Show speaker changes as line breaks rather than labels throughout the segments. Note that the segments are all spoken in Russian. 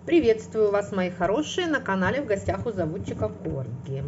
Приветствую вас, мои хорошие, на канале в гостях у заводчика Корги.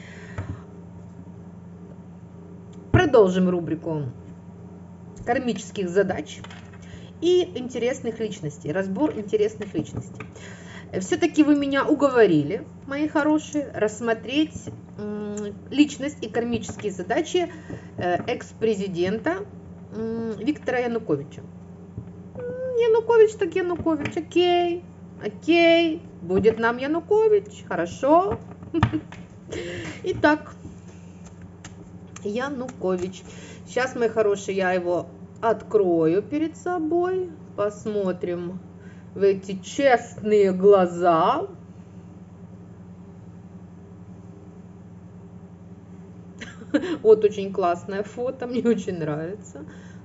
Продолжим рубрику кармических задач и интересных личностей, разбор интересных личностей. Все-таки вы меня уговорили, мои хорошие, рассмотреть личность и кармические задачи экс-президента Виктора Януковича. Янукович так Янукович, окей. Окей, будет нам Янукович, хорошо. Итак, Янукович. Сейчас, мои хорошие, я его открою перед собой. Посмотрим в эти честные глаза. Вот очень классное фото, мне очень нравится.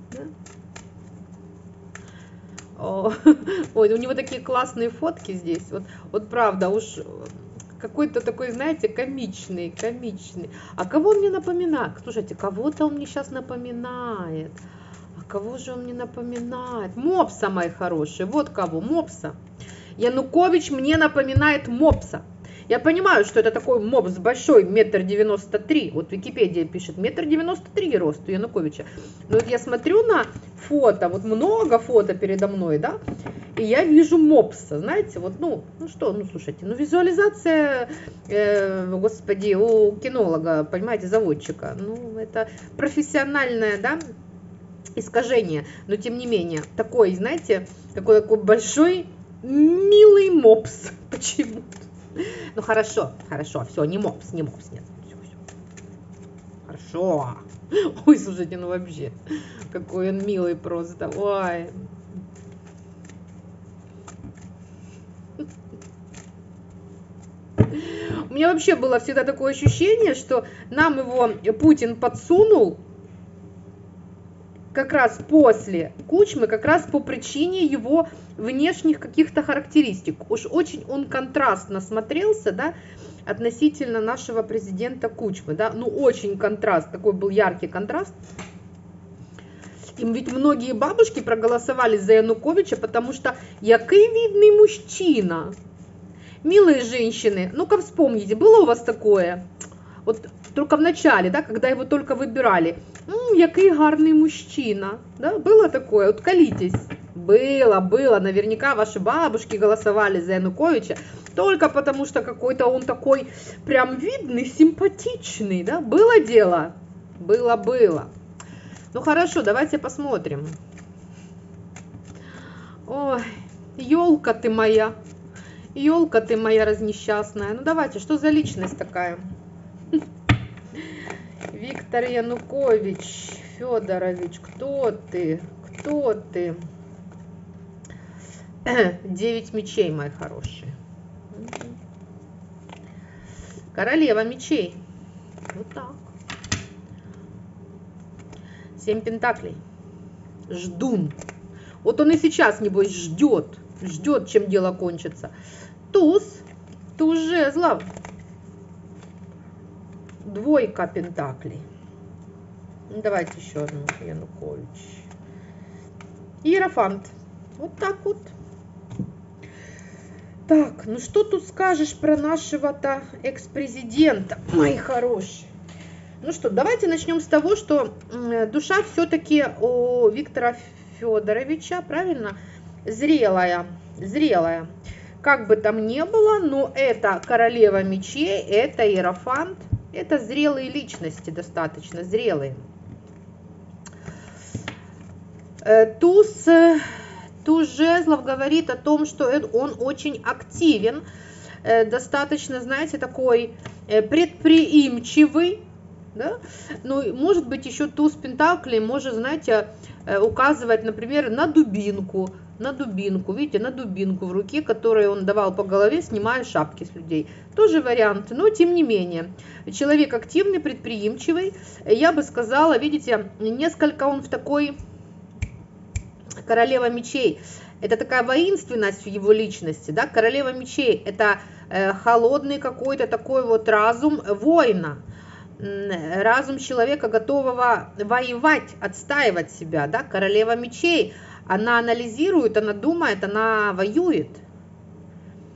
Ой, у него такие классные фотки здесь. Вот правда, уж какой-то такой, знаете, комичный. А кого он мне напоминает? Слушайте, кого-то он мне сейчас напоминает. А кого же он мне напоминает? Мопса, мои хорошие. Вот кого, Мопса. Янукович мне напоминает Мопса. Я понимаю, что это такой мопс большой, 1,93 м. Вот Википедия пишет, 1,93 м рост у Януковича. Но вот я смотрю на фото, вот много фото передо мной, да, и я вижу мопса, знаете, вот, слушайте, визуализация, господи, у кинолога, понимаете, заводчика, это профессиональное, да, искажение, но тем не менее, такой, знаете, такой большой, милый мопс, почему-то. Ну хорошо, все, не мопс, нет, все. Хорошо. Ой, слушайте, вообще, какой он милый просто, ой. У меня вообще было всегда такое ощущение, что нам его Путин подсунул как раз после Кучмы, как раз по причине его внешних каких-то характеристик. Уж очень он контрастно смотрелся, да, относительно нашего президента Кучмы, да, очень контраст, такой был яркий контраст. Им ведь многие бабушки проголосовали за Януковича, потому что який видный мужчина. Милые женщины, ну-ка вспомните, было у вас такое? Вот только в начале, да, когда его только выбирали. Який гарний мужчина. Да, было такое? Вот колитесь. Было. Наверняка ваши бабушки голосовали за Януковича только потому, что какой-то он такой прям видный, симпатичный. Да? Было дело? Было. Ну хорошо, давайте посмотрим. Ой, елка ты моя разнесчастная. Ну давайте, что за личность такая? Виктор Янукович Федорович, кто ты? 9 мечей, мои хорошие. Королева мечей. Вот так. 7 пентаклей. Ждун. Вот он и сейчас, небось, ждет, чем дело кончится. Туз жезлов. 2 пентаклей. Давайте еще одну, Янукович. Иерофант. Вот так вот. Так, ну что тут скажешь про нашего-то экс-президента, мои хорошие? Ну что, давайте начнем с того, что душа все-таки у Виктора Федоровича, правильно, зрелая. Как бы там ни было, но это королева мечей, это иерофант, это зрелые личности, достаточно зрелые. Туз жезлов говорит о том, что он очень активен, достаточно, знаете, такой предприимчивый, да? Ну, может быть, еще туз пентаклей может, знаете, указывать, например, на дубинку, видите, на дубинку в руке, которую он давал по голове, снимая шапки с людей. Тоже вариант, но тем не менее, человек активный, предприимчивый, я бы сказала, видите, несколько он в такой... Королева мечей, это такая воинственность в его личности, да, королева мечей, это холодный какой-то такой вот разум воина, разум человека, готового воевать, отстаивать себя, да, королева мечей, она анализирует, она думает, она воюет.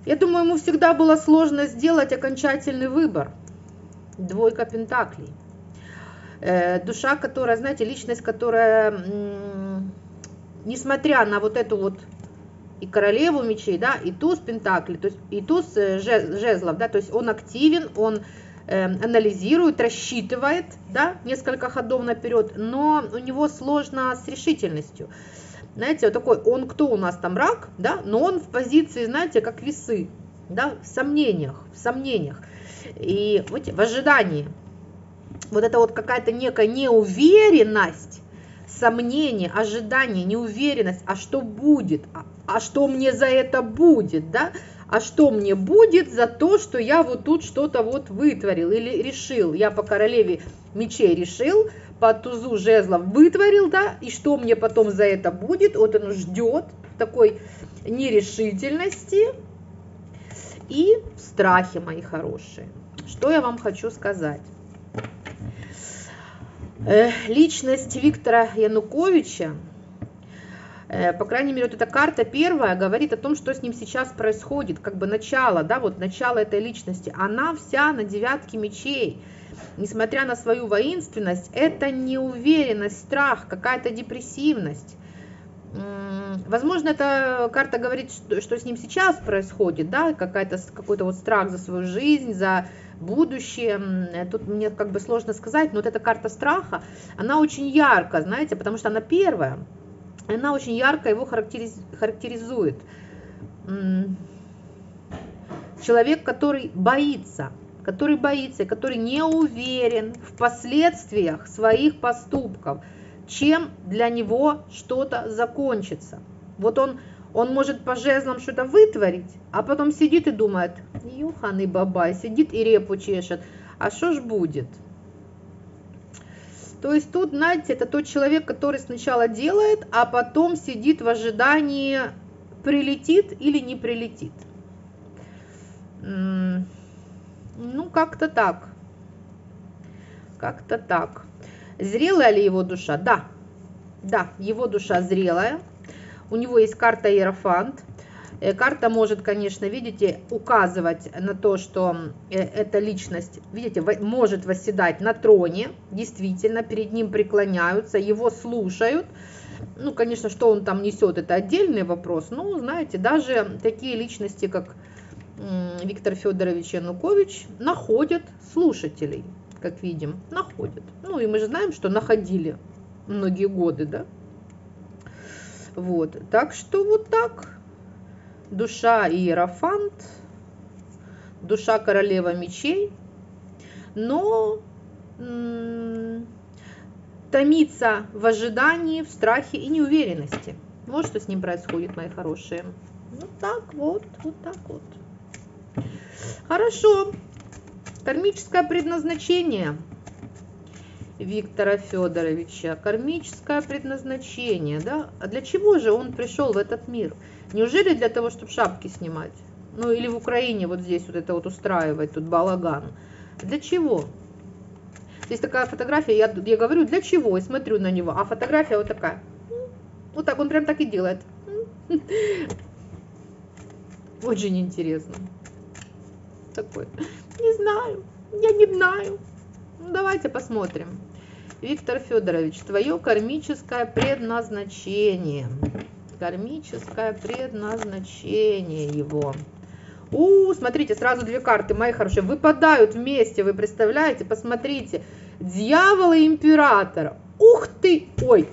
Я думаю, ему всегда было сложно сделать окончательный выбор. Двойка пентаклей. Душа, которая, знаете, личность, которая, несмотря на вот эту вот и королеву мечей, да, и туз пентаклей, то есть и туз жезлов, да, то есть он активен, он анализирует, рассчитывает, да, несколько ходов наперед, но у него сложно с решительностью. Знаете, вот такой, он кто у нас там, рак, да, но он в позиции, знаете, как весы, да, в сомнениях, и вот, в ожидании. Вот это вот какая-то некая неуверенность, сомнение, ожидание, неуверенность, а что будет, а что мне за это будет, да, а что мне будет за то, что я вот тут что-то вот вытворил или решил, я по королеве мечей решил, по тузу жезлов вытворил, да, и что мне потом за это будет, вот он ждет такой нерешительности и страхи, мои хорошие. Что я вам хочу сказать? Личность Виктора Януковича, по крайней мере, вот эта карта первая говорит о том, что с ним сейчас происходит, как бы начало, да, вот начало этой личности, она вся на девятке мечей. Несмотря на свою воинственность, это неуверенность, страх, какая-то депрессивность. Возможно, эта карта говорит, что с ним сейчас происходит, да, какой-то вот страх за свою жизнь, за будущее. Тут мне как бы сложно сказать, но вот эта карта страха, она очень ярко, знаете, потому что она первая, она очень ярко его характеризует. Человек, который боится, который не уверен в последствиях своих поступков, чем для него что-то закончится. Вот он может по жезлам что-то вытворить, а потом сидит и думает, юханый бабай, сидит и репу чешет, а что ж будет? То есть тут, знаете, это тот человек, который сначала делает, а потом сидит в ожидании, прилетит или не прилетит. Ну, как-то так. Как-то так. Зрелая ли его душа? Да. Да, его душа зрелая. У него есть карта Иерофант. Карта может, конечно, видите, указывать на то, что эта личность, видите, может восседать на троне. Действительно, перед ним преклоняются, его слушают. Ну, конечно, что он там несет, это отдельный вопрос. Ну, знаете, даже такие личности, как Виктор Федорович Янукович, находят слушателей, как видим, находят. Ну, и мы же знаем, что находили многие годы, да? Вот, так что вот так. Душа Иерофант, душа королева мечей, но томится в ожидании, в страхе и неуверенности. Вот что с ним происходит, мои хорошие. Вот так вот, вот так вот. Хорошо. Кармическое предназначение Виктора Федоровича. Кармическое предназначение, да? А для чего же он пришел в этот мир? Неужели для того, чтобы шапки снимать? Ну, или в Украине вот здесь вот это вот устраивать, тут балаган. Для чего? Здесь такая фотография, я говорю, для чего? И смотрю на него, а фотография вот такая. Вот так, он прям так и делает. Очень интересно. Такой, не знаю, я не знаю. Ну, давайте посмотрим. Виктор Федорович, твое кармическое предназначение. Кармическое предназначение его. Смотрите, сразу две карты, мои хорошие, выпадают вместе, вы представляете? Посмотрите. Дьявол и император. Ух ты! Ой,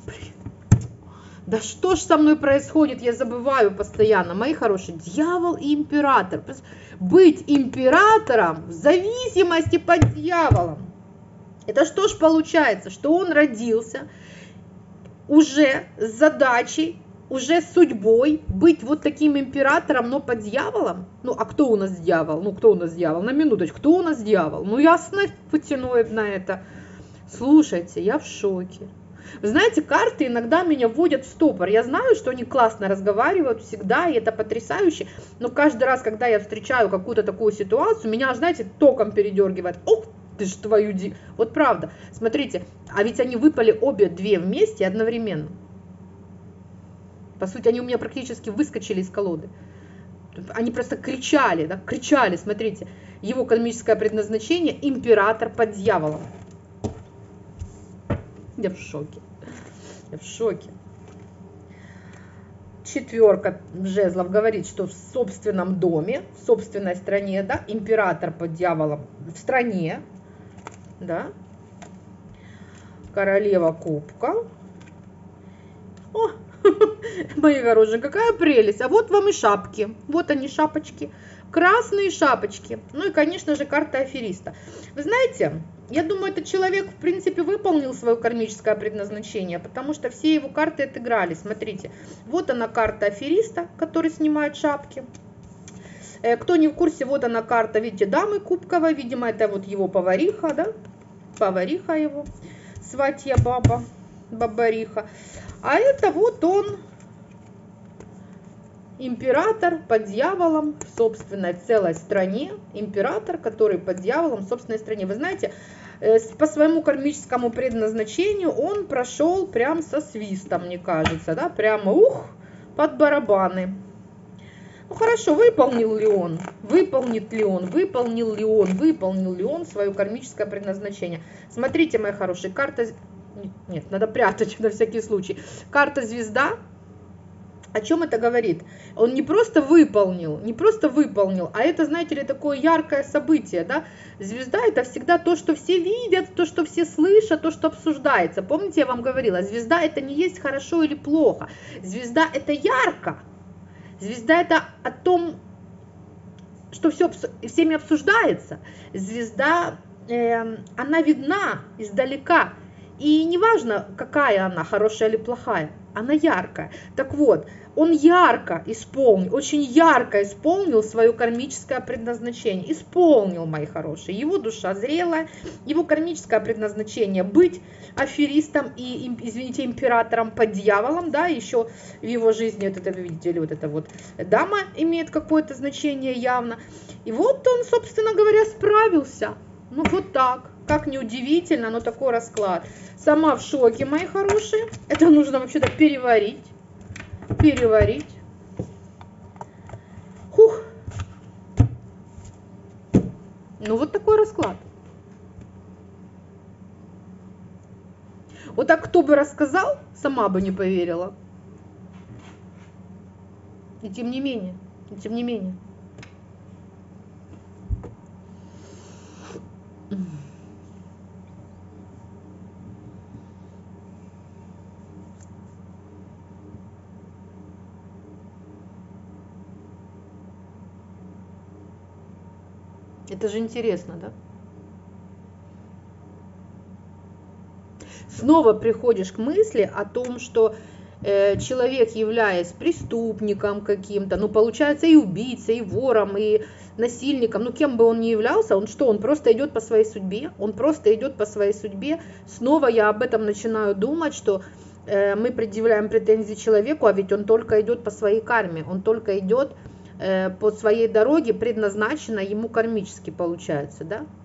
да что ж со мной происходит, я забываю постоянно, мои хорошие. Дьявол и император. Быть императором в зависимости под дьяволом. Это что ж получается, что он родился уже с задачей, уже с судьбой быть вот таким императором, но под дьяволом? Ну, а кто у нас дьявол? Ну, кто у нас дьявол? На минуточку, кто у нас дьявол? Ну, ясно, потяну на это. Слушайте, я в шоке. Вы знаете, карты иногда меня вводят в ступор. Я знаю, что они классно разговаривают всегда, и это потрясающе. Но каждый раз, когда я встречаю какую-то такую ситуацию, меня, знаете, током передергивает. Ух ты ж твою Вот правда. Смотрите, а ведь они выпали обе две вместе одновременно. По сути, они у меня практически выскочили из колоды. Они просто кричали, да, кричали, смотрите. Его кармическое предназначение — император под дьяволом. Я в шоке. Я в шоке. Четверка жезлов говорит, что в собственном доме, в собственной стране, да, император под дьяволом в стране, да. Королева кубка. О, мои хорошие, какая прелесть. А вот вам и шапки. Вот они, шапочки. Красные шапочки. Ну и, конечно же, карта афериста. Вы знаете, я думаю, этот человек, в принципе, выполнил свое кармическое предназначение, потому что все его карты отыграли. Смотрите, вот она карта афериста, который снимает шапки. Кто не в курсе, вот она карта, видите, дамы кубковой. Видимо, это вот его повариха, да? Повариха его. Сватья баба, бабариха. А это вот он, император под дьяволом в собственной целой стране. Император, который под дьяволом в собственной стране. Вы знаете, по своему кармическому предназначению он прошел прям со свистом, мне кажется, да, прямо под барабаны. Ну хорошо, выполнил ли он, выполнит ли он, выполнил ли он свое кармическое предназначение. Смотрите, мои хорошие, карта, нет, надо прятать на всякий случай. Карта звезда, о чем это говорит? Он не просто выполнил, а это, знаете ли, такое яркое событие, да? Звезда — это всегда то, что все видят, то, что все слышат, то, что обсуждается. Помните, я вам говорила, звезда — это не есть хорошо или плохо, звезда — это ярко. Звезда — это о том, что все всеми обсуждается. Звезда, она видна издалека. И неважно, какая она, хорошая или плохая, она яркая. Так вот, он ярко исполнил, очень ярко исполнил свое кармическое предназначение. Исполнил, мои хорошие. Его душа зрелая, его кармическое предназначение — быть аферистом и, извините, императором под дьяволом, да, еще в его жизни, вот это, видите ли, вот эта вот дама имеет какое-то значение явно. И вот он, собственно говоря, справился. Ну вот так. Как неудивительно, но такой расклад. Сама в шоке, мои хорошие. Это нужно вообще-то переварить. Переварить. Хух. Ну вот такой расклад. Вот так кто бы рассказал, сама бы не поверила. И тем не менее, Это же интересно, да? Снова приходишь к мысли о том, что человек, являясь преступником каким-то, ну, получается, и убийцей, и вором, и насильником, ну, кем бы он ни являлся, он что, он просто идет по своей судьбе, Снова я об этом начинаю думать, что мы предъявляем претензии человеку, а ведь он только идет по своей карме, он только идет по своей дороге, предназначенной ему кармически, получается, да?